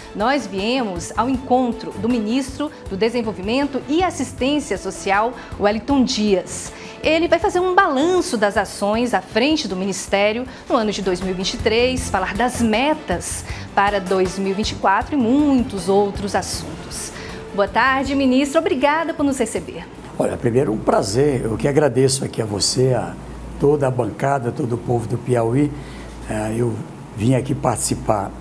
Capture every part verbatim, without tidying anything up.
nós viemos ao encontro do ministro do Desenvolvimento e Assistência Social, Wellington Dias. Ele vai fazer um balanço das ações à frente do Ministério no ano de dois mil e vinte e três, falar das metas para dois mil e vinte e quatro e muitos outros assuntos. Boa tarde, ministro. Obrigada por nos receber. Olha, primeiro um prazer. Eu que agradeço aqui a você, a toda a bancada, todo o povo do Piauí. Eu vim aqui participar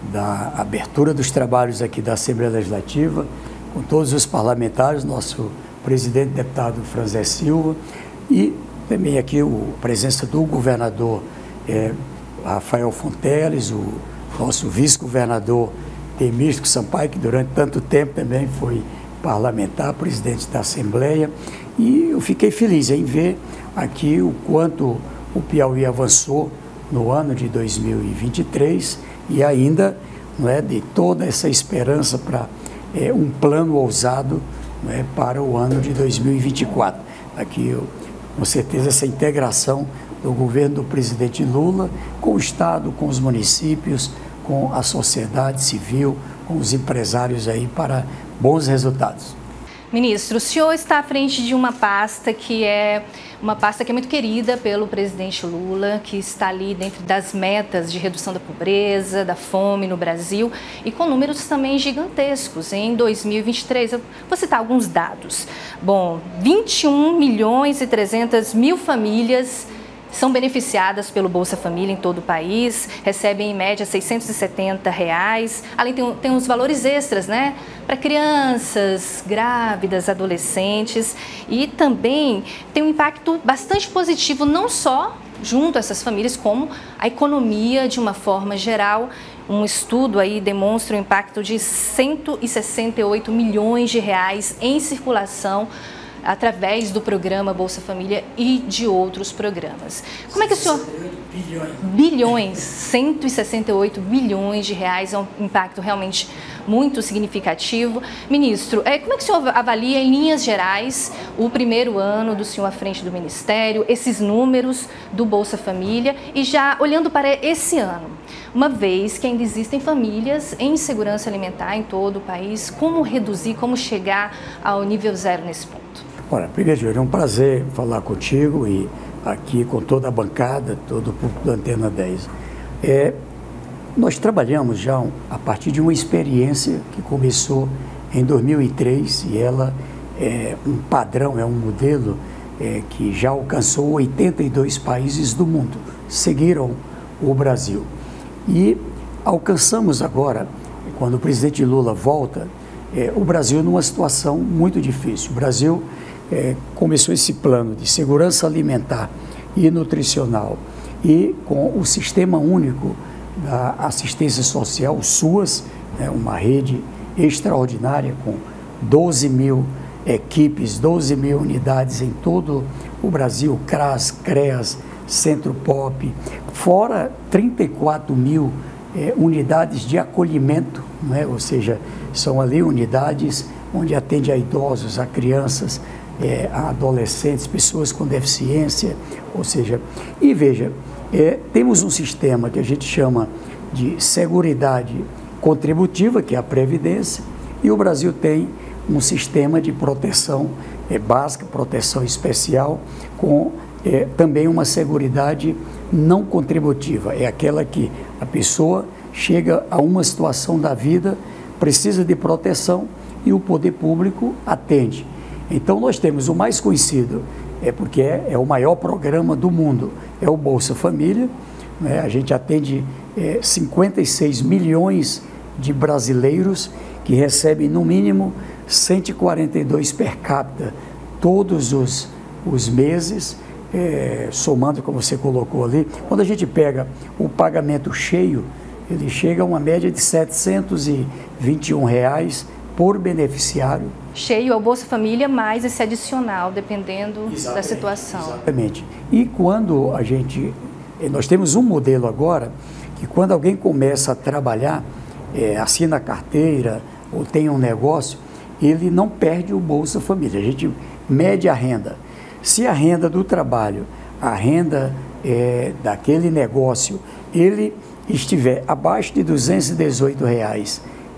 da abertura dos trabalhos aqui da Assembleia Legislativa, com todos os parlamentares, nosso presidente, deputado Franzé Silva, e também aqui a presença do governador é, Rafael Fonteles, o nosso vice-governador Temístico Sampaio, que durante tanto tempo também foi parlamentar, presidente da Assembleia, e eu fiquei feliz em ver aqui o quanto o Piauí avançou no ano de dois mil e vinte e três e ainda, não é, de toda essa esperança para é, um plano ousado, não é, para o ano de dois mil e vinte e quatro. Aqui, eu, com certeza, essa integração do governo do presidente Lula com o Estado, com os municípios, com a sociedade civil, com os empresários aí para bons resultados. Ministro, o senhor está à frente de uma pasta que é uma pasta que é muito querida pelo presidente Lula, que está ali dentro das metas de redução da pobreza, da fome no Brasil e com números também gigantescos. Em dois mil e vinte e três, eu vou citar alguns dados. Bom, vinte e um milhões e trezentas mil famílias são beneficiadas pelo Bolsa Família em todo o país, recebem em média seiscentos e setenta reais, além tem, tem os valores extras, né, para crianças, grávidas, adolescentes, e também tem um impacto bastante positivo, não só junto a essas famílias, como a economia de uma forma geral. Um estudo aí demonstra o impacto de cento e sessenta e oito milhões de reais em circulação através do programa Bolsa Família e de outros programas. Como é que o senhor... Bilhões. Bilhões, cento e sessenta e oito bilhões de reais, é um impacto realmente muito significativo. Ministro, como é que o senhor avalia em linhas gerais o primeiro ano do senhor à frente do Ministério, esses números do Bolsa Família e já olhando para esse ano? Uma vez que ainda existem famílias em insegurança alimentar em todo o país, como reduzir, como chegar ao nível zero nesse ponto? Olha, primeiro, é um prazer falar contigo e aqui com toda a bancada, todo o público da Antena dez. É, nós trabalhamos já a partir de uma experiência que começou em dois mil e três e ela é um padrão, é um modelo é, que já alcançou oitenta e dois países do mundo, seguiram o Brasil. E alcançamos agora, quando o presidente Lula volta, é, o Brasil numa situação muito difícil. O Brasil É, começou esse plano de segurança alimentar e nutricional e com o Sistema Único da Assistência Social, o SUAS, né, uma rede extraordinária com doze mil equipes, doze mil unidades em todo o Brasil, CRAS, CREAS, Centro Pop, fora trinta e quatro mil é, unidades de acolhimento, né, ou seja, são ali unidades onde atende a idosos, a crianças, É, a adolescentes, pessoas com deficiência, ou seja, e veja, é, temos um sistema que a gente chama de seguridade contributiva, que é a Previdência, e o Brasil tem um sistema de proteção é, básica, proteção especial, com é, também uma seguridade não contributiva, é aquela que a pessoa chega a uma situação da vida, precisa de proteção e o poder público atende. Então, nós temos o mais conhecido, é porque é, é o maior programa do mundo, é o Bolsa Família, né? A gente atende é, cinquenta e seis milhões de brasileiros que recebem, no mínimo, cento e quarenta e dois per capita todos os, os meses, é, somando, como você colocou ali. Quando a gente pega o pagamento cheio, ele chega a uma média de setecentos e vinte e um reais por beneficiário. Cheio ao Bolsa Família, mais esse adicional, dependendo Exatamente, da situação. Exatamente. E quando a gente... Nós temos um modelo agora, que quando alguém começa a trabalhar, é, assina a carteira ou tem um negócio, ele não perde o Bolsa Família. A gente mede a renda. Se a renda do trabalho, a renda é, daquele negócio, ele estiver abaixo de duzentos e dezoito reais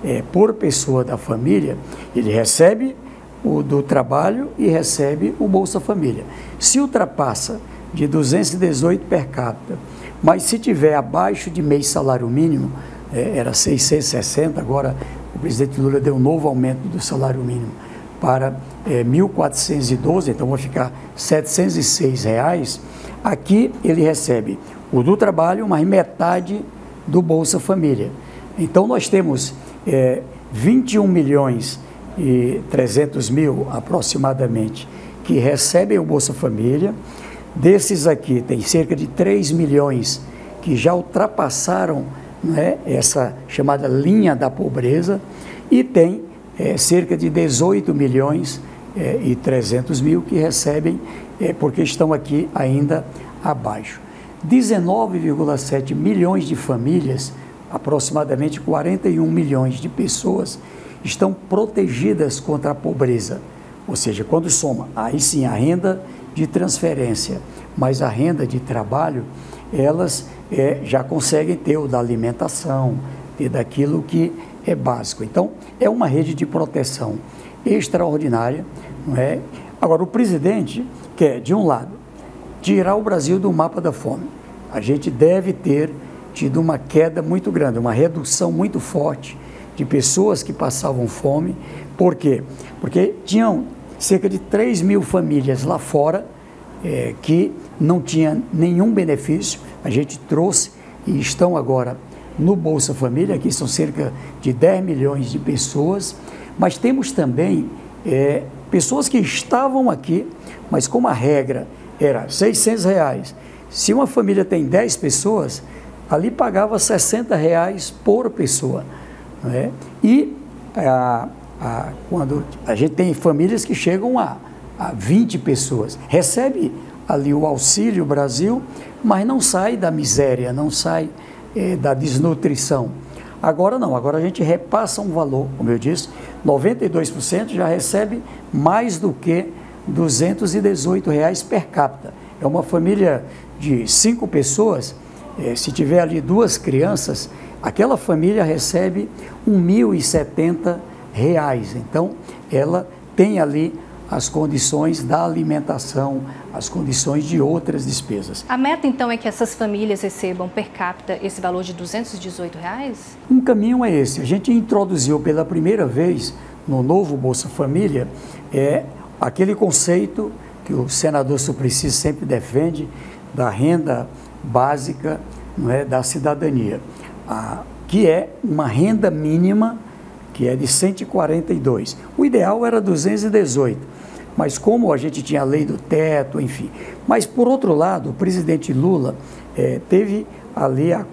é, por pessoa da família, ele recebe o do trabalho e recebe o Bolsa Família. Se ultrapassa de duzentos e dezoito per capita, mas se tiver abaixo de meio salário mínimo, é, era seiscentos e sessenta, agora o presidente Lula deu um novo aumento do salário mínimo para é, mil quatrocentos e doze, então vai ficar setecentos e seis reais. Aqui ele recebe o do trabalho, mais metade do Bolsa Família. Então nós temos é, vinte e um milhões e trezentos mil aproximadamente que recebem o Bolsa Família. Desses aqui tem cerca de três milhões que já ultrapassaram, né, essa chamada linha da pobreza, e tem é, cerca de dezoito milhões é, e trezentos mil que recebem é, porque estão aqui ainda abaixo. dezenove vírgula sete milhões de famílias, aproximadamente quarenta e um milhões de pessoas, estão protegidas contra a pobreza. Ou seja, quando soma, aí sim, a renda de transferência, mas a renda de trabalho, elas é, já conseguem ter o da alimentação, ter daquilo que é básico. Então, é uma rede de proteção extraordinária, não é? Agora, o presidente quer, de um lado, tirar o Brasil do mapa da fome. A gente deve ter tido uma queda muito grande, uma redução muito forte de pessoas que passavam fome. Por quê? Porque tinham cerca de três mil famílias lá fora é, que não tinham nenhum benefício. A gente trouxe e estão agora no Bolsa Família, aqui são cerca de dez milhões de pessoas, mas temos também é, pessoas que estavam aqui, mas como a regra era seiscentos reais, se uma família tem dez pessoas, ali pagava sessenta reais por pessoa, não é? E a, a, quando a gente tem famílias que chegam a, a vinte pessoas, recebe ali o Auxílio Brasil, mas não sai da miséria, não sai é, da desnutrição. Agora não, agora a gente repassa um valor, como eu disse, noventa e dois por cento já recebe mais do que duzentos e dezoito reais per capita. É uma família de cinco pessoas, é, se tiver ali duas crianças, aquela família recebe mil e setenta reais. Então, ela tem ali as condições da alimentação, as condições de outras despesas. A meta, então, é que essas famílias recebam per capita esse valor de duzentos e dezoito reais? Um caminho é esse. A gente introduziu pela primeira vez no novo Bolsa Família é aquele conceito que o senador Suplicy sempre defende da renda básica, não é, da cidadania, a, que é uma renda mínima que é de cento e quarenta e dois. O ideal era duzentos e dezoito, mas como a gente tinha a lei do teto, enfim. Mas, por outro lado, o presidente Lula é, teve ali a,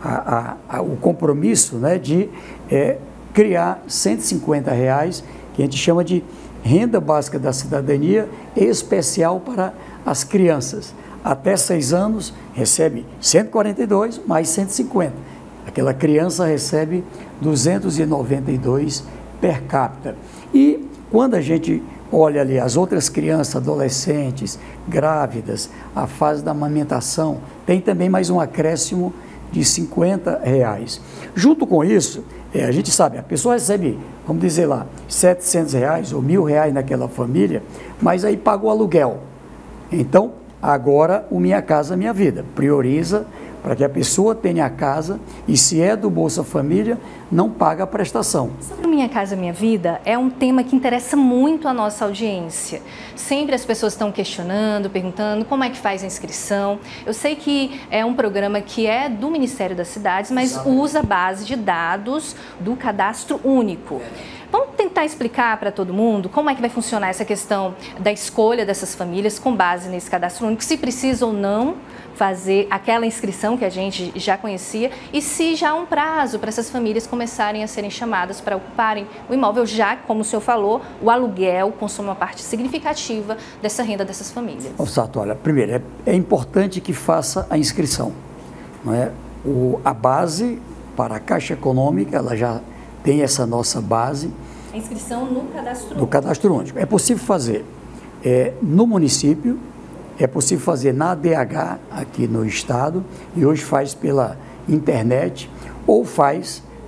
a, a, a, o compromisso, né, de é, criar cento e cinquenta reais, que a gente chama de renda básica da cidadania, especial para as crianças. Até seis anos recebe cento e quarenta e dois mais cento e cinquenta. Aquela criança recebe duzentos e noventa e dois per capita. E quando a gente olha ali as outras crianças, adolescentes, grávidas, a fase da amamentação, tem também mais um acréscimo de cinquenta reais. Junto com isso, é, a gente sabe, a pessoa recebe, vamos dizer lá, setecentos reais ou mil reais naquela família, mas aí paga o aluguel. Então, agora o Minha Casa Minha Vida prioriza para que a pessoa tenha a casa e, se é do Bolsa Família, não paga a prestação. Sobre Minha Casa Minha Vida é um tema que interessa muito a nossa audiência. Sempre as pessoas estão questionando, perguntando como é que faz a inscrição. Eu sei que é um programa que é do Ministério das Cidades, mas Exato. Usa a base de dados do Cadastro Único. Vamos tentar explicar para todo mundo como é que vai funcionar essa questão da escolha dessas famílias com base nesse cadastro único, se precisa ou não fazer aquela inscrição que a gente já conhecia e se já há um prazo para essas famílias começarem a serem chamadas para ocuparem o imóvel, já, como o senhor falou, o aluguel consome uma parte significativa dessa renda dessas famílias. Ô, Sato, olha, primeiro, é, é importante que faça a inscrição. Não é? O, a base para a Caixa Econômica, ela já tem essa nossa base. A inscrição no cadastro único. No cadastro único. É possível fazer é, no município, é possível fazer na A D H aqui no estado, e hoje faz pela internet, ou faz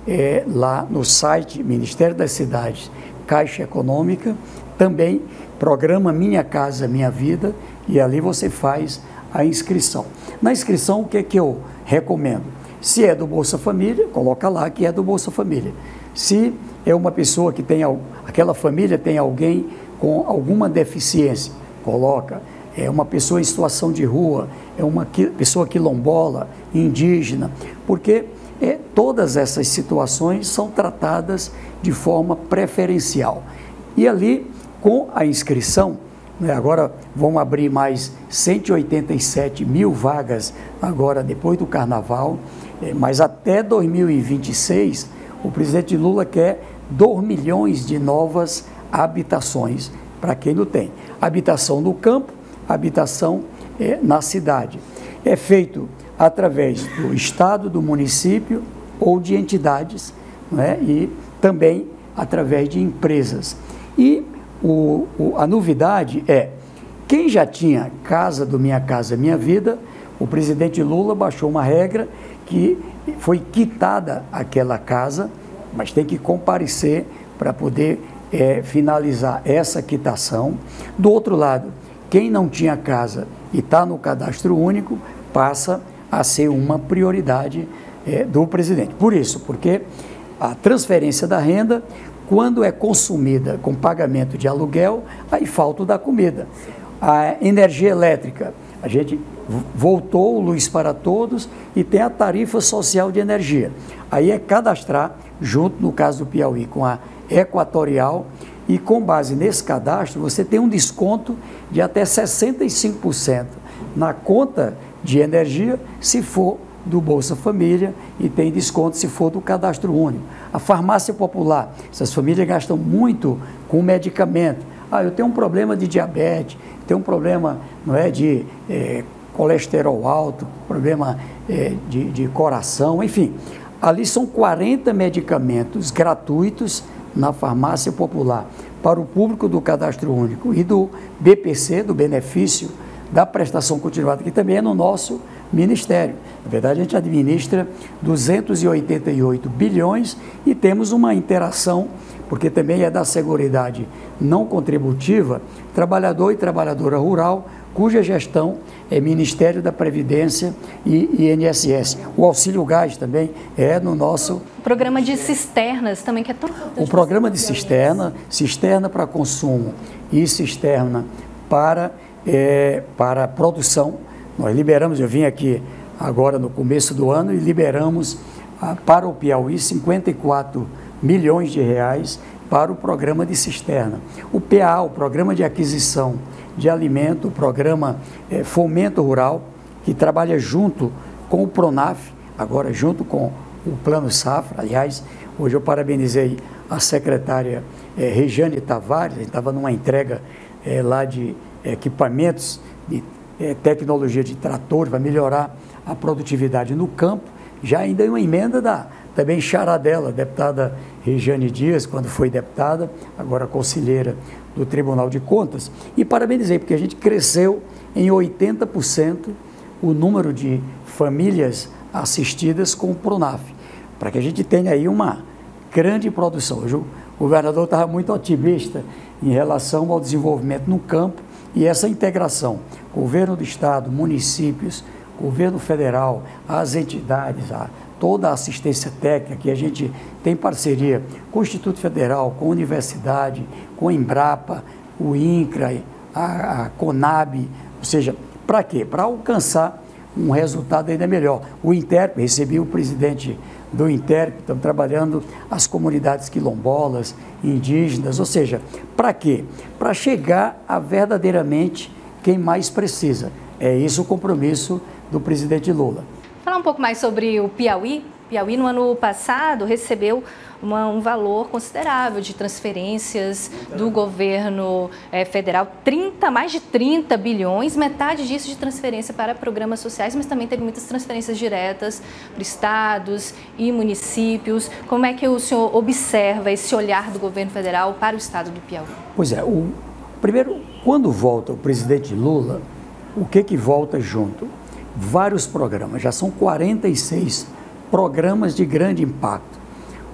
é, lá no site Ministério das Cidades, Caixa Econômica, também programa Minha Casa Minha Vida, e ali você faz a inscrição. Na inscrição, o que é que eu recomendo? Se é do Bolsa Família, coloca lá que é do Bolsa Família. Se é uma pessoa que tem, aquela família tem alguém com alguma deficiência, coloca. É uma pessoa em situação de rua, é uma pessoa quilombola, indígena, porque é, todas essas situações são tratadas de forma preferencial. E ali, com a inscrição, né, agora vão abrir mais cento e oitenta e sete mil vagas agora depois do Carnaval, é, mas até dois mil e vinte e seis, o presidente Lula quer dois milhões de novas habitações para quem não tem. Habitação no campo, habitação é, na cidade. É feito através do Estado, do município ou de entidades, né, e também através de empresas. E o, o, a novidade é, quem já tinha Casa do Minha Casa Minha Vida, o presidente Lula baixou uma regra que foi quitada aquela casa, mas tem que comparecer para poder é, finalizar essa quitação. Do outro lado, quem não tinha casa e está no cadastro único, passa a ser uma prioridade é, do presidente. Por isso, porque a transferência da renda, quando é consumida com pagamento de aluguel, aí falta o da comida. A energia elétrica, a gente voltou o Luz para Todos e tem a tarifa social de energia. Aí é cadastrar, junto, no caso do Piauí, com a Equatorial, e com base nesse cadastro, você tem um desconto de até sessenta e cinco por cento na conta de energia, se for do Bolsa Família, e tem desconto se for do Cadastro Único. A farmácia popular, essas famílias gastam muito com medicamento. Ah, eu tenho um problema de diabetes, tenho um problema, não é, de é, colesterol alto, problema é, de, de coração, enfim. Ali são quarenta medicamentos gratuitos na farmácia popular para o público do Cadastro Único e do B P C, do benefício da prestação continuada, que também é no nosso ministério. Na verdade, a gente administra duzentos e oitenta e oito bilhões e temos uma interação, porque também é da Seguridade Não Contributiva, trabalhador e trabalhadora rural, cuja gestão é Ministério da Previdência e I N S S. O auxílio gás também é no nosso... O programa de cisternas também, que é tão importante. O programa de cisterna, cisterna para consumo e cisterna para, é, para produção. Nós liberamos, eu vim aqui agora no começo do ano e liberamos ah, para o Piauí cinquenta e quatro milhões de reais para o programa de cisterna. O P A, o Programa de Aquisição de Alimento, o Programa eh, Fomento Rural, que trabalha junto com o PRONAF, agora junto com o Plano Safra. Aliás, hoje eu parabenizei a secretária eh, Regiane Tavares, a gente estava numa entrega eh, lá de equipamentos de eh, tecnologia de tratores para melhorar a produtividade no campo, já ainda em uma emenda da também xará dela, deputada Regiane Dias, quando foi deputada, agora conselheira do Tribunal de Contas, e parabenizei, porque a gente cresceu em oitenta por cento o número de famílias assistidas com o PRONAF, para que a gente tenha aí uma grande produção. Hoje o governador estava muito otimista em relação ao desenvolvimento no campo e essa integração, governo do estado, municípios, governo federal, as entidades, a toda a assistência técnica que a gente tem parceria com o Instituto Federal, com a Universidade, com a Embrapa, o INCRA, a, a CONAB, ou seja, para quê? Para alcançar um resultado ainda melhor. O Interp, recebi o presidente do Interp, estamos trabalhando as comunidades quilombolas, indígenas, ou seja, para quê? Para chegar a verdadeiramente quem mais precisa. É isso o compromisso do presidente Lula. Falar um pouco mais sobre o Piauí. Piauí, no ano passado, recebeu uma, um valor considerável de transferências do governo é, federal, trinta, mais de trinta bilhões, metade disso de transferência para programas sociais, mas também teve muitas transferências diretas para estados e municípios. Como é que o senhor observa esse olhar do governo federal para o estado do Piauí? Pois é, o, primeiro, quando volta o presidente Lula, o que que volta junto? Vários programas, já são quarenta e seis programas de grande impacto.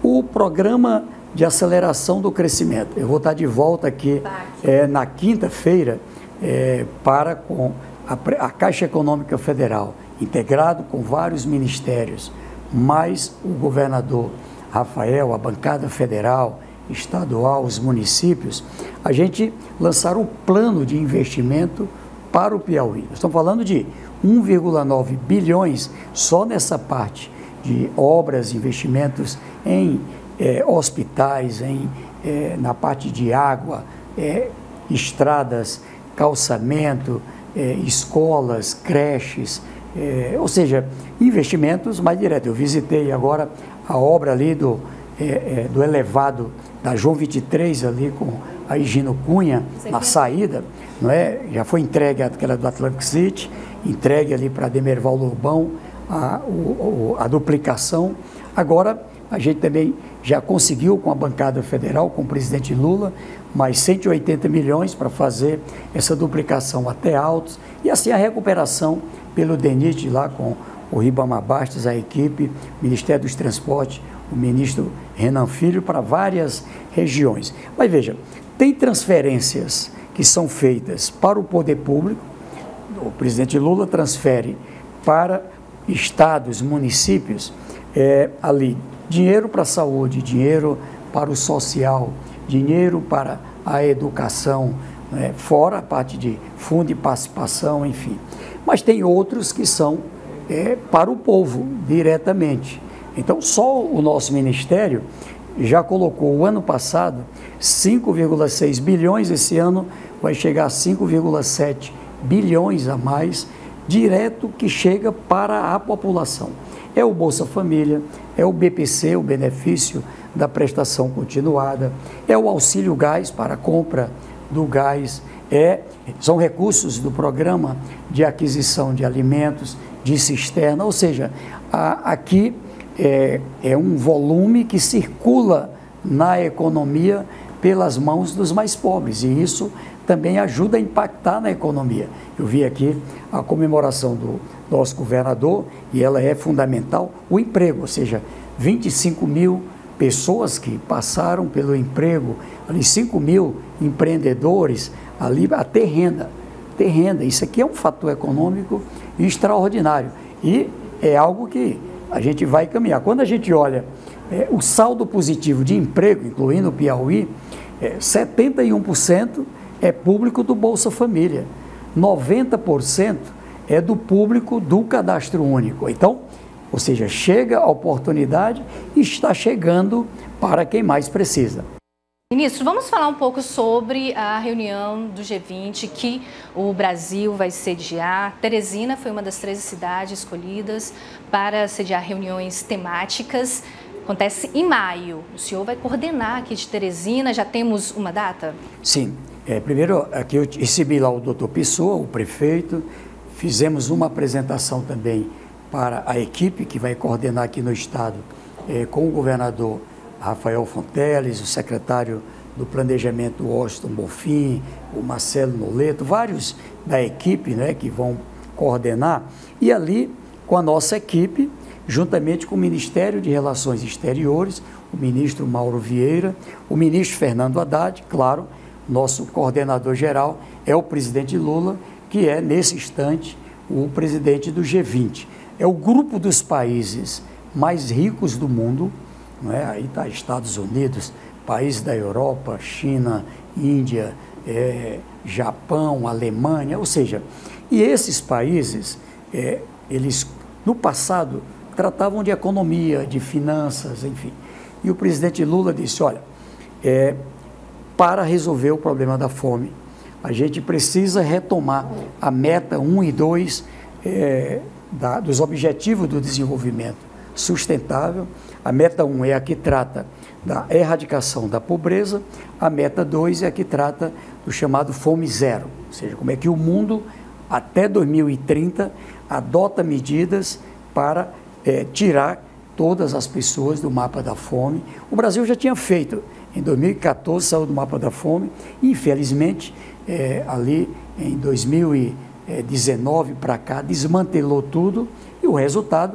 O programa de aceleração do crescimento. Eu vou estar de volta aqui é, na quinta-feira é, para com a, a Caixa Econômica Federal, integrado com vários ministérios, mais o governador Rafael, a bancada federal, estadual, os municípios, a gente lançar um plano de investimento para o Piauí. Nós estamos falando de um vírgula nove bilhões só nessa parte de obras, investimentos em é, hospitais, em, é, na parte de água, é, estradas, calçamento, é, escolas, creches, é, ou seja, investimentos mais diretos. Eu visitei agora a obra ali do, é, é, do elevado da João vinte e três ali com a Higino Cunha, na saída, não é? Já foi entregue aquela do Atlantic City, entregue ali para Demerval Lobão a, o, a duplicação. Agora, a gente também já conseguiu com a bancada federal, com o presidente Lula, mais cento e oitenta milhões para fazer essa duplicação até Altos, e assim a recuperação pelo DENIT lá com o Ribamar Bastos, a equipe, Ministério dos Transportes, o ministro Renan Filho, para várias regiões. Mas veja, tem transferências que são feitas para o poder público, o presidente Lula transfere para estados, municípios, é, ali, dinheiro para a saúde, dinheiro para o social, dinheiro para a educação, né, fora a parte de fundo de participação, enfim. Mas tem outros que são é, para o povo, diretamente. Então, só o nosso ministério já colocou, o ano passado, cinco vírgula seis bilhões, esse ano vai chegar a cinco vírgula sete bilhões a mais, direto que chega para a população. É o Bolsa Família, é o B P C, o benefício da prestação continuada, é o auxílio gás para a compra do gás, é, são recursos do programa de aquisição de alimentos, de cisterna, ou seja, a, aqui é, é um volume que circula na economia pelas mãos dos mais pobres, e isso também ajuda a impactar na economia. Eu vi aqui a comemoração do nosso governador, e ela é fundamental, o emprego, ou seja, vinte e cinco mil pessoas que passaram pelo emprego, ali cinco mil empreendedores, ali a ter renda, ter renda. Isso aqui é um fator econômico extraordinário e é algo que a gente vai caminhar. Quando a gente olha é, o saldo positivo de emprego, incluindo o Piauí, é, setenta e um por cento é público do Bolsa Família, noventa por cento é do público do Cadastro Único. Então, ou seja, chega a oportunidade e está chegando para quem mais precisa. Ministro, vamos falar um pouco sobre a reunião do G vinte que o Brasil vai sediar. Teresina foi uma das treze cidades escolhidas para sediar reuniões temáticas. Acontece em maio. O senhor vai coordenar aqui de Teresina, já temos uma data? Sim. É, primeiro, aqui eu recebi lá o doutor Pessoa, o prefeito, fizemos uma apresentação também para a equipe que vai coordenar aqui no estado, é, com o governador Rafael Fonteles, o secretário do Planejamento Washington Bonfim, o Marcelo Noleto, vários da equipe, né, que vão coordenar, e ali com a nossa equipe, juntamente com o Ministério de Relações Exteriores, o ministro Mauro Vieira, o ministro Fernando Haddad, claro, nosso coordenador geral é o presidente Lula, que é, nesse instante, o presidente do G vinte. É o grupo dos países mais ricos do mundo, não é? Aí está Estados Unidos, países da Europa, China, Índia, é, Japão, Alemanha, ou seja, e esses países, é, eles no passado tratavam de economia, de finanças, enfim. E o presidente Lula disse, olha, é, para resolver o problema da fome, a gente precisa retomar a meta um e dois é, da, dos Objetivos do Desenvolvimento Sustentável. A meta um é a que trata da erradicação da pobreza, a meta dois é a que trata do chamado Fome Zero, ou seja, como é que o mundo, até dois mil e trinta, adota medidas para é, tirar todas as pessoas do mapa da fome. O Brasil já tinha feito, em dois mil e quatorze saiu do mapa da fome, e infelizmente, é, ali em dois mil e dezenove para cá, desmantelou tudo, e o resultado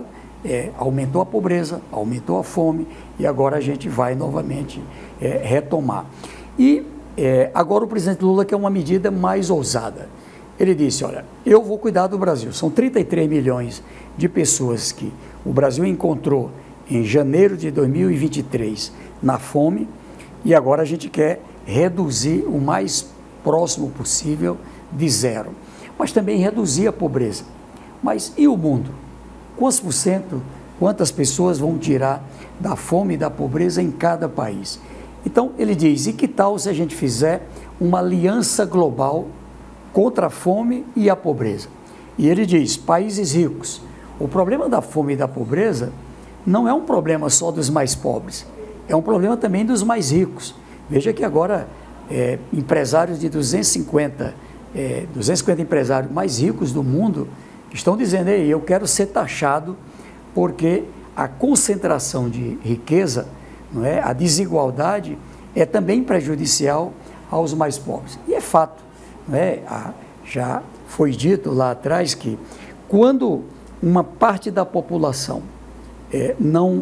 é, aumentou a pobreza, aumentou a fome e agora a gente vai novamente é, retomar. E é, agora o presidente Lula quer uma medida mais ousada. Ele disse, olha, eu vou cuidar do Brasil. São trinta e três milhões de pessoas que o Brasil encontrou em janeiro de dois mil e vinte e três na fome e agora a gente quer reduzir o mais próximo possível de zero. Mas também reduzir a pobreza. Mas e o mundo? Quantos por cento, quantas pessoas vão tirar da fome e da pobreza em cada país? Então ele diz, e que tal se a gente fizer uma aliança global contra a fome e a pobreza? E ele diz, países ricos, o problema da fome e da pobreza não é um problema só dos mais pobres, é um problema também dos mais ricos. Veja que agora é, empresários de duzentos e cinquenta, é, duzentos e cinquenta empresários mais ricos do mundo estão dizendo, ei, eu quero ser taxado porque a concentração de riqueza, não é, a desigualdade é também prejudicial aos mais pobres. E é fato, não é? A, já foi dito lá atrás que quando uma parte da população é, não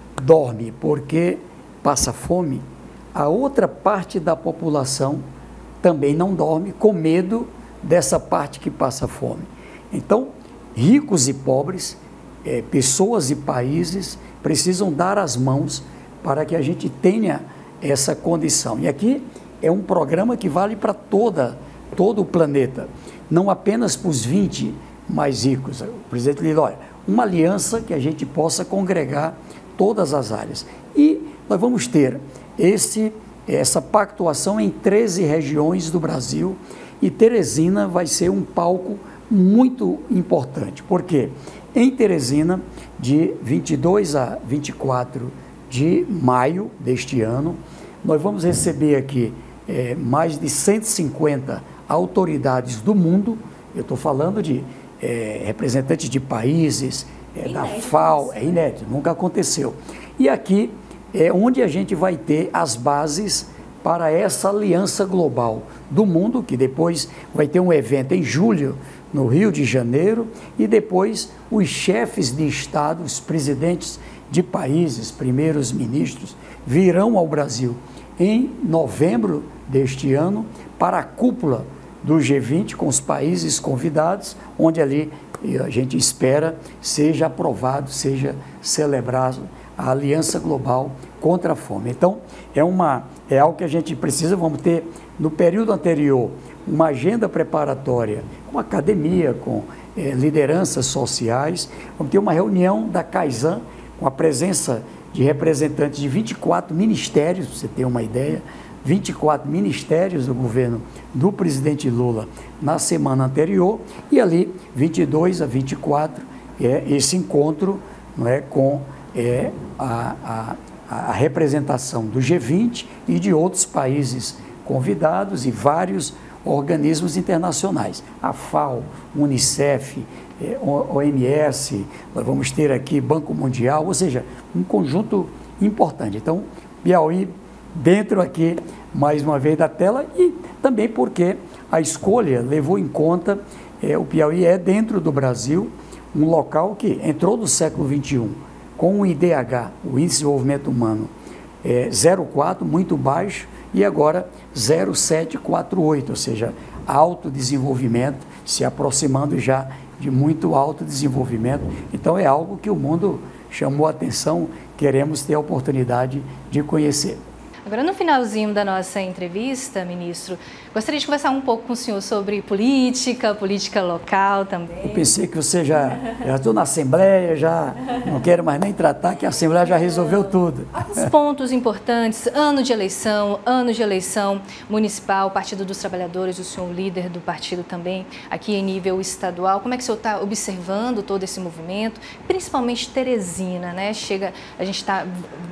dorme porque passa fome, a outra parte da população também não dorme com medo dessa parte que passa fome. Então, ricos e pobres, é, pessoas e países precisam dar as mãos para que a gente tenha essa condição. E aqui é um programa que vale para toda, todo o planeta, não apenas para os vinte mais ricos. O presidente diz, olha, uma aliança que a gente possa congregar todas as áreas. E nós vamos ter esse, essa pactuação em treze regiões do Brasil e Teresina vai ser um palco muito importante. Por quê? Em Teresina, de vinte e dois a vinte e quatro de maio deste ano, nós vamos receber aqui é, mais de cento e cinquenta autoridades do mundo, eu estou falando de é, representantes de países, é, da FAO, é inédito, nunca aconteceu. E aqui é onde a gente vai ter as bases para essa aliança global do mundo, que depois vai ter um evento em julho, no Rio de Janeiro, e depois os chefes de Estado, os presidentes de países, primeiros ministros, virão ao Brasil em novembro deste ano para a cúpula do G vinte com os países convidados, onde ali a gente espera seja aprovado, seja celebrado a Aliança Global contra a Fome. Então, é, uma, é algo que a gente precisa, vamos ter no período anterior uma agenda preparatória com academia, com eh, lideranças sociais, vamos ter uma reunião da Kaizen com a presença de representantes de vinte e quatro ministérios, para você ter uma ideia, vinte e quatro ministérios do governo do presidente Lula na semana anterior, e ali, vinte e dois a vinte e quatro, é, esse encontro não é, com é, a, a, a representação do G vinte e de outros países convidados e vários organismos internacionais, a FAO, Unicef, é, O M S, nós vamos ter aqui Banco Mundial, ou seja, um conjunto importante. Então, Piauí dentro aqui, mais uma vez, da tela, e também porque a escolha levou em conta, é, o Piauí é dentro do Brasil, um local que entrou no século vinte e um com o I D H, o Índice de Desenvolvimento Humano, é, zero vírgula quatro, muito baixo, e agora zero vírgula setecentos e quarenta e oito, ou seja, alto desenvolvimento, se aproximando já de muito alto desenvolvimento. Então é algo que o mundo chamou a atenção, queremos ter a oportunidade de conhecer. Agora, no finalzinho da nossa entrevista, ministro, gostaria de conversar um pouco com o senhor sobre política, política local também. Eu pensei que você já já estou na Assembleia, já não quero mais nem tratar, que a Assembleia já resolveu tudo. Alguns pontos importantes, ano de eleição, ano de eleição municipal, Partido dos Trabalhadores, o senhor líder do partido também, aqui em nível estadual. Como é que o senhor está observando todo esse movimento, principalmente Teresina, né? Chega, a gente está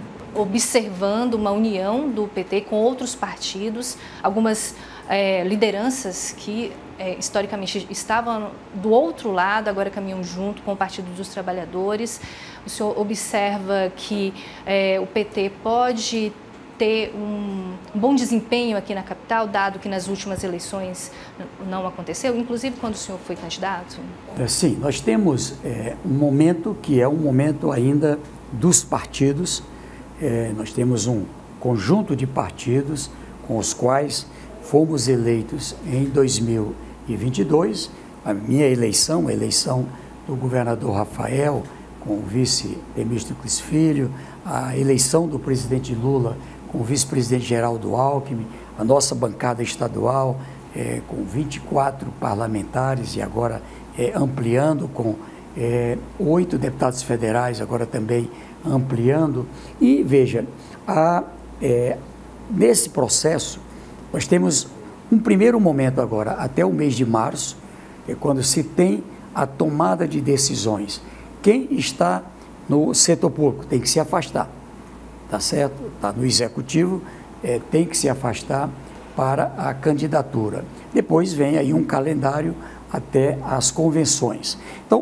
observando uma união do P T com outros partidos, algumas é, lideranças que é, historicamente estavam do outro lado, agora caminham junto com o Partido dos Trabalhadores. O senhor observa que é, o P T pode ter um bom desempenho aqui na capital, dado que nas últimas eleições não aconteceu, inclusive quando o senhor foi candidato? Sim, nós temos é, um momento que é um momento ainda dos partidos. É, nós temos um conjunto de partidos com os quais fomos eleitos em dois mil e vinte e dois. A minha eleição, a eleição do governador Rafael, com o vice Temístocles Filho, a eleição do presidente Lula com o vice-presidente Geraldo Alckmin, a nossa bancada estadual é, com vinte e quatro parlamentares e agora é, ampliando com é, oito deputados federais, agora também ampliando. E veja, a, é, nesse processo nós temos um primeiro momento agora, até o mês de março, é quando se tem a tomada de decisões. Quem está no setor público tem que se afastar, tá certo? Está no executivo, é, tem que se afastar para a candidatura. Depois vem aí um calendário até as convenções. Então,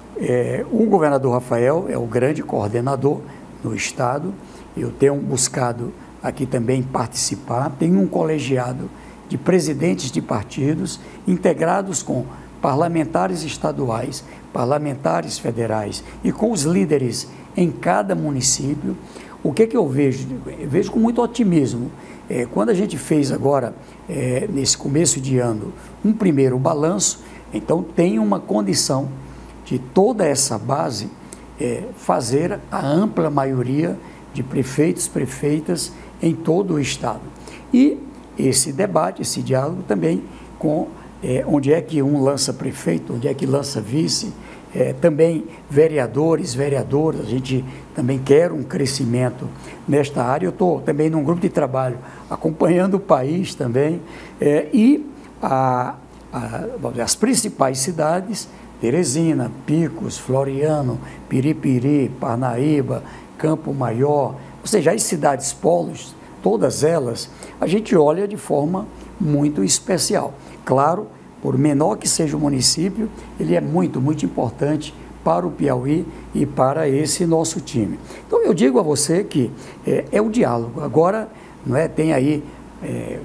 é, o governador Rafael é o grande coordenador no estado. Eu tenho buscado aqui também participar. Tem um colegiado de presidentes de partidos integrados com parlamentares estaduais, parlamentares federais e com os líderes em cada município. O que que eu vejo? Eu vejo com muito otimismo. É, quando a gente fez agora, é, nesse começo de ano, um primeiro balanço, então tem uma condição de toda essa base é, fazer a ampla maioria de prefeitos, prefeitas em todo o estado. E esse debate, esse diálogo também com É, onde é que um lança prefeito, onde é que lança vice, é, também vereadores, vereadoras, a gente também quer um crescimento nesta área. Eu estou também num grupo de trabalho acompanhando o país também, é, e a, a, as principais cidades, Teresina, Picos, Floriano, Piripiri, Parnaíba, Campo Maior, ou seja, as cidades polos, todas elas, a gente olha de forma muito especial. Claro, por menor que seja o município, ele é muito, muito importante para o Piauí e para esse nosso time. Então, eu digo a você que é, é o diálogo. Agora, não é, tem aí é,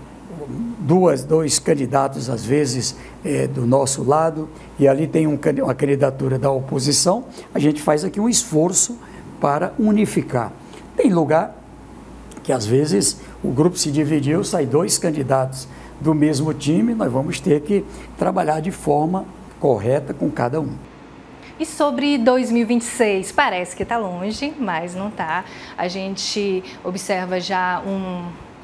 duas, dois candidatos, às vezes, é, do nosso lado, e ali tem um, uma candidatura da oposição. A gente faz aqui um esforço para unificar. Tem lugar que, às vezes, o grupo se dividiu, sai dois candidatos do mesmo time, nós vamos ter que trabalhar de forma correta com cada um. E sobre dois mil e vinte e seis, parece que está longe, mas não está. A gente observa já um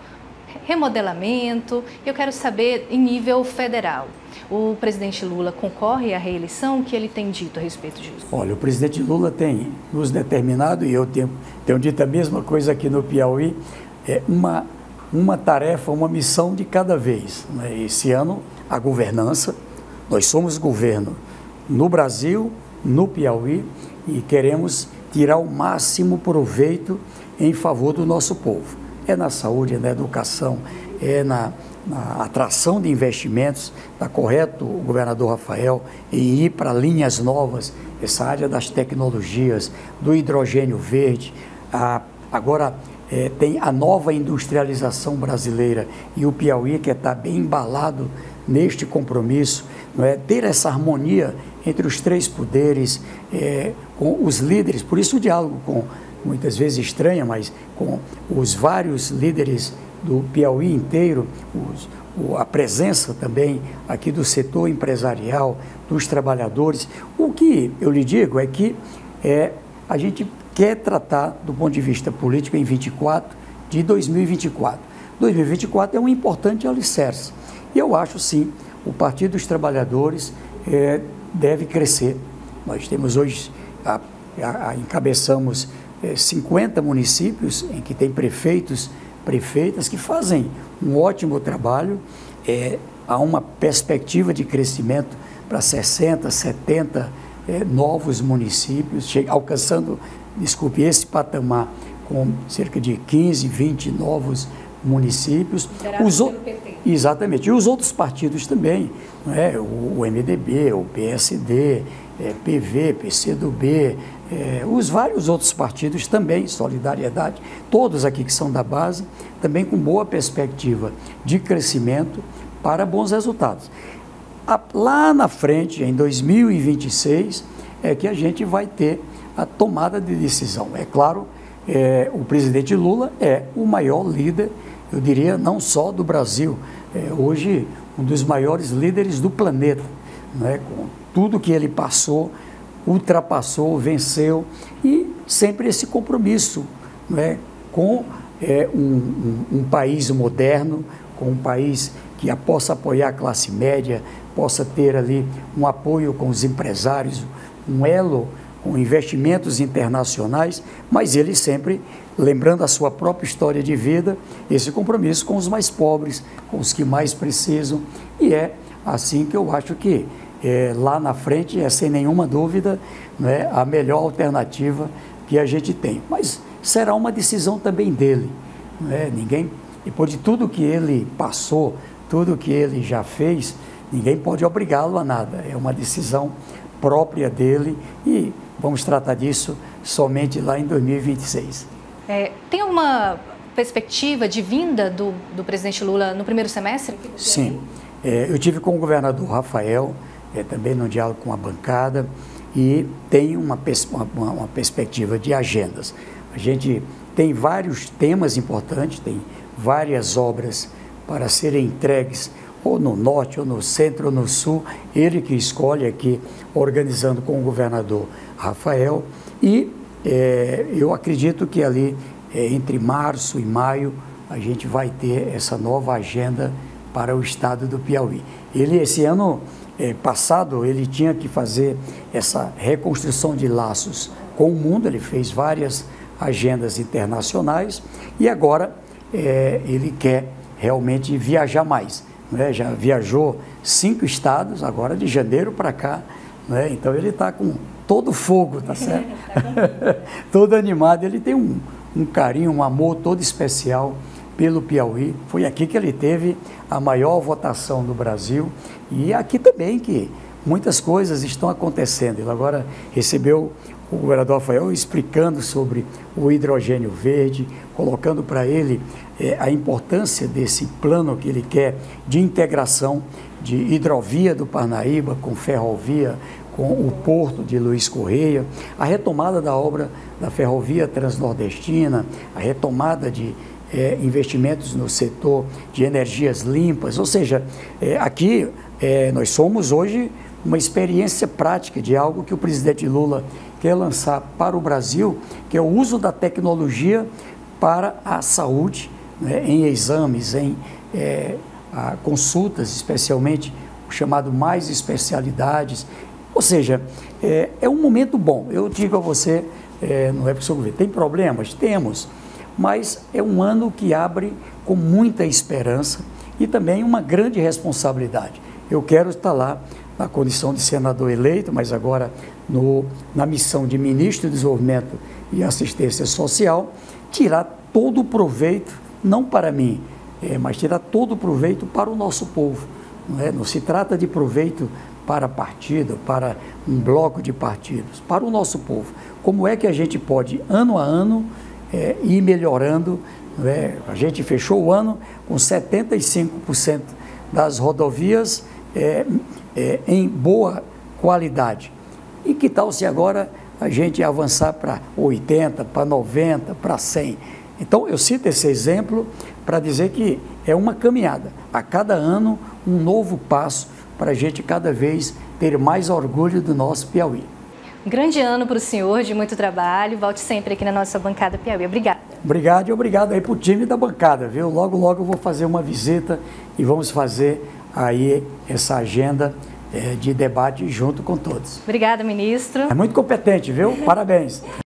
remodelamento. Eu quero saber, em nível federal, o presidente Lula concorre à reeleição? O que ele tem dito a respeito disso? Olha, o presidente Lula tem nos determinado, e eu tenho, tenho dito a mesma coisa aqui no Piauí, é uma uma tarefa, uma missão de cada vez. Esse ano, a governança, nós somos governo no Brasil, no Piauí, e queremos tirar o máximo proveito em favor do nosso povo. É na saúde, é na educação, é na, na atração de investimentos. Está correto o governador Rafael em ir para linhas novas, essa área das tecnologias, do hidrogênio verde, a, agora... É, tem a nova industrialização brasileira e o Piauí que está bem embalado neste compromisso, não é? Ter essa harmonia entre os três poderes, é, com os líderes, por isso o diálogo com, muitas vezes estranha, mas com os vários líderes do Piauí inteiro, os, o, a presença também aqui do setor empresarial, dos trabalhadores. O que eu lhe digo é que é, a gente quer tratar do ponto de vista político em vinte e quatro, de dois mil e vinte e quatro. dois mil e vinte e quatro é um importante alicerce. E eu acho, sim, o Partido dos Trabalhadores é, deve crescer. Nós temos hoje, a, a, a, encabeçamos é, cinquenta municípios em que tem prefeitos, prefeitas que fazem um ótimo trabalho. É, há uma perspectiva de crescimento para sessenta, setenta é, novos municípios, chega, alcançando... desculpe, esse patamar com cerca de quinze, vinte novos municípios. Os o... P T. Exatamente. E os outros partidos também, não é? o, o M D B, o P S D, é, P V, P C do B, é, os vários outros partidos também, Solidariedade, todos aqui que são da base, também com boa perspectiva de crescimento para bons resultados. A, lá na frente, em dois mil e vinte e seis, é que a gente vai ter a tomada de decisão. É claro, é, o presidente Lula é o maior líder, eu diria, não só do Brasil, é hoje um dos maiores líderes do planeta, né? Com tudo que ele passou, ultrapassou, venceu, e sempre esse compromisso, né? Com é, um, um, um país moderno, com um país que possa apoiar a classe média, possa ter ali um apoio com os empresários, um elo com investimentos internacionais, mas ele sempre lembrando a sua própria história de vida, esse compromisso com os mais pobres, com os que mais precisam, e é assim que eu acho que é, lá na frente é sem nenhuma dúvida, né, a melhor alternativa que a gente tem. Mas será uma decisão também dele, né? Ninguém, depois de tudo que ele passou, tudo que ele já fez, ninguém pode obrigá-lo a nada, é uma decisão própria dele e vamos tratar disso somente lá em dois mil e vinte e seis. É, tem alguma perspectiva de vinda do, do presidente Lula no primeiro semestre? Sim, é, eu tive com o governador Rafael, é, também no diálogo com a bancada, e tem uma, pers uma, uma perspectiva de agendas. A gente tem vários temas importantes, tem várias obras para serem entregues ou no norte, ou no centro, ou no sul, ele que escolhe aqui, organizando com o governador Rafael, e é, eu acredito que ali, é, entre março e maio, a gente vai ter essa nova agenda para o estado do Piauí. Ele, esse ano é, passado, ele tinha que fazer essa reconstrução de laços com o mundo, ele fez várias agendas internacionais, e agora é, ele quer realmente viajar mais. Né, já viajou cinco estados, agora de janeiro para cá, né, então ele está com todo fogo, tá certo? Todo animado, ele tem um, um carinho, um amor todo especial pelo Piauí. Foi aqui que ele teve a maior votação do Brasil, e aqui também que muitas coisas estão acontecendo. Ele agora recebeu o governador Rafael explicando sobre o hidrogênio verde, colocando para ele é, a importância desse plano que ele quer de integração de hidrovia do Parnaíba com ferrovia, com o porto de Luiz Correia, a retomada da obra da ferrovia transnordestina, a retomada de é, investimentos no setor de energias limpas, ou seja, é, aqui é, nós somos hoje uma experiência prática de algo que o presidente Lula quer lançar para o Brasil, que é o uso da tecnologia para a saúde, né, em exames, em é, a consultas, especialmente o chamado mais especialidades. Ou seja, é, é um momento bom. Eu digo a você, é, não é para o seu governo, tem problemas? Temos, mas é um ano que abre com muita esperança e também uma grande responsabilidade. Eu quero estar lá na condição de senador eleito, mas agora no, na missão de ministro de Desenvolvimento e Assistência Social, tirar todo o proveito, não para mim, é, mas tirar todo o proveito para o nosso povo. Não, é? Não se trata de proveito para partido, para um bloco de partidos, para o nosso povo. Como é que a gente pode, ano a ano, é, ir melhorando? Não é? A gente fechou o ano com setenta e cinco por cento das rodovias é, é, em boa qualidade. E que tal se agora a gente avançar para oitenta, para noventa, para cem? Então, eu cito esse exemplo para dizer que é uma caminhada. A cada ano, um novo passo para a gente cada vez ter mais orgulho do nosso Piauí. Um grande ano para o senhor, de muito trabalho. Volte sempre aqui na nossa bancada Piauí. Obrigada. Obrigado e obrigado aí para o time da bancada, viu? Logo, logo eu vou fazer uma visita e vamos fazer aí essa agenda é, de debate junto com todos. Obrigada, ministro. É muito competente, viu? Parabéns.